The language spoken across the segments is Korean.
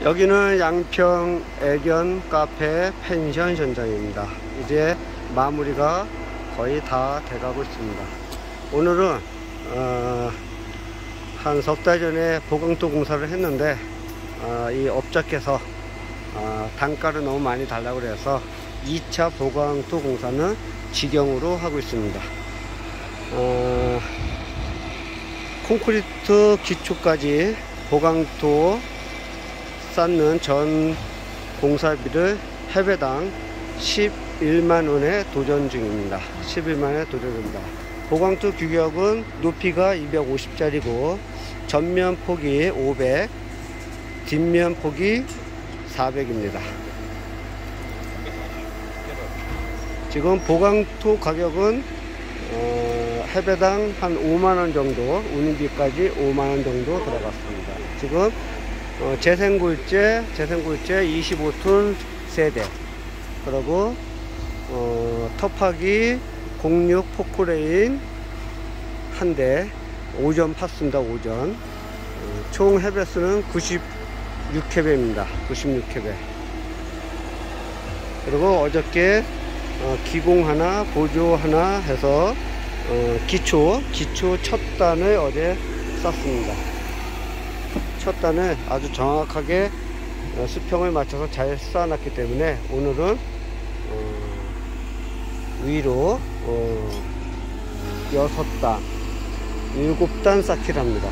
여기는 양평 애견 카페 펜션 현장입니다. 이제 마무리가 거의 다 돼가고 있습니다. 오늘은 한 석 달 전에 보강토 공사를 했는데 이 업자께서 단가를 너무 많이 달라고 그래서 2차 보강토 공사는 직영으로 하고 있습니다. 콘크리트 기초까지 보강토 쌓는 전 공사비를 해배당 11만원에 도전 중입니다. 11만원에 도전 중입니다. 보강토 규격은 높이가 250짜리고 전면 폭이 500, 뒷면 폭이 400입니다. 지금 보강토 가격은 해배당 한 5만원 정도, 운임비까지 5만원 정도 들어갔습니다. 지금 재생굴재 25톤 세대, 그리고 터파기 06 포크레인 한 대, 5전 팠습니다. 5전. 총 해배수는 96캐배입니다. 96캐배. 그리고 어저께 기공 하나, 보조 하나 해서 기초 첫 단을 어제 쌌습니다. 첫 단을 아주 정확하게 수평을 맞춰서 잘 쌓아놨기 때문에 오늘은 위로 6단, 7단 쌓기를 합니다.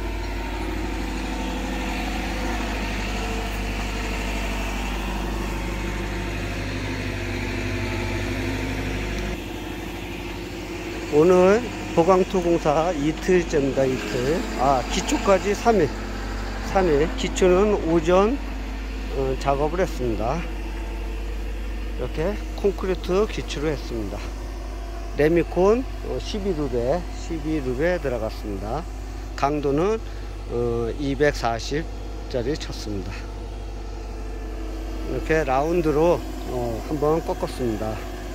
오늘 보강토 공사 이틀째입니다. 이틀. 기초까지 3일. 기초는 오전 작업을 했습니다. 이렇게 콘크리트 기초를 했습니다. 레미콘 12루베 들어갔습니다. 강도는 240짜리 쳤습니다. 이렇게 라운드로 한번 꺾었습니다.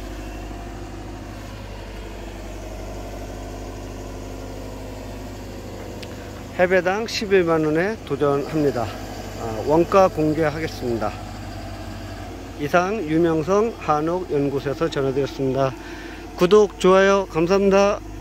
해배당 11만원에 도전합니다. 원가 공개하겠습니다. 이상 유명성 한옥연구소에서 전해드렸습니다. 구독, 좋아요 감사합니다.